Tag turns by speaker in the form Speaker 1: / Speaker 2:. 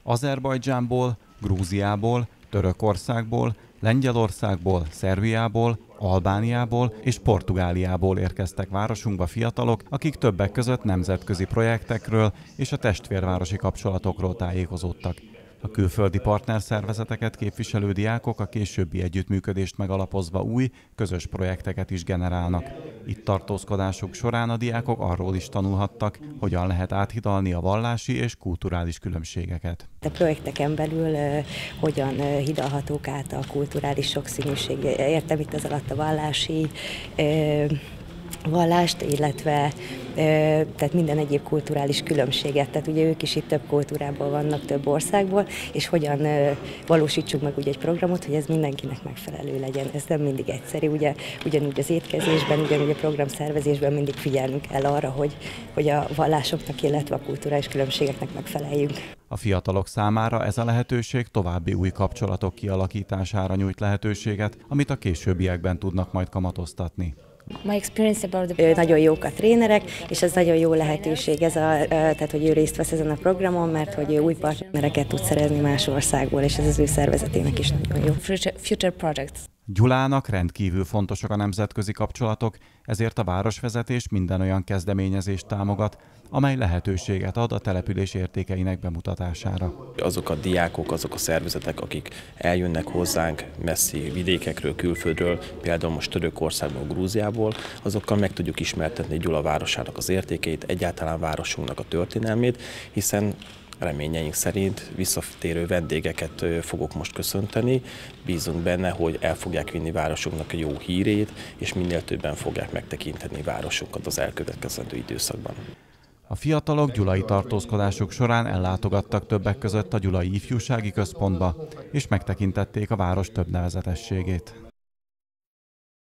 Speaker 1: Azerbajdzsánból, Grúziából, Törökországból, Lengyelországból, Szerbiából, Albániából és Portugáliából érkeztek városunkba fiatalok, akik többek között nemzetközi projektekről és a testvérvárosi kapcsolatokról tájékozódtak. A külföldi partnerszervezeteket képviselő diákok a későbbi együttműködést megalapozva új, közös projekteket is generálnak. Itt tartózkodásuk során a diákok arról is tanulhattak, hogyan lehet áthidalni a vallási és kulturális különbségeket.
Speaker 2: A projekteken belül hogyan hidalhatók át a kulturális sokszínűség, értem itt az alatt a vallási vallást, illetve tehát minden egyéb kulturális különbséget. Tehát ugye ők is itt több kultúrából vannak, több országból, és hogyan valósítsuk meg úgy egy programot, hogy ez mindenkinek megfelelő legyen. Ez nem mindig egyszerű, ugye ugyanúgy az étkezésben, ugyanúgy a programszervezésben mindig figyelnünk kell arra, hogy a vallásoknak, illetve a kulturális különbségeknek megfeleljünk.
Speaker 1: A fiatalok számára ez a lehetőség további új kapcsolatok kialakítására nyújt lehetőséget, amit a későbbiekben tudnak majd kamatoztatni.
Speaker 2: Nagyon jók a trénerek, és ez nagyon jó lehetőség, tehát hogy ő részt vesz ezen a programon, mert hogy ő új partnereket tud szerezni más országból, és ez az ő szervezetének is nagyon jó.
Speaker 3: Future projects.
Speaker 1: Gyulának rendkívül fontosak a nemzetközi kapcsolatok, ezért a városvezetés minden olyan kezdeményezést támogat, amely lehetőséget ad a település értékeinek bemutatására.
Speaker 4: Azok a diákok, azok a szervezetek, akik eljönnek hozzánk messzi vidékekről, külföldről, például most Törökországból, Grúziából, azokkal meg tudjuk ismertetni Gyula városának az értékeit, egyáltalán városunknak a történelmét, hiszen reményeink szerint visszatérő vendégeket fogok most köszönteni. Bízunk benne, hogy el fogják vinni városunknak a jó hírét, és minél többen fogják megtekinteni városunkat az elkövetkezendő időszakban.
Speaker 1: A fiatalok gyulai tartózkodásuk során ellátogattak többek között a Gyulai Ifjúsági Központba, és megtekintették a város több nevezetességét.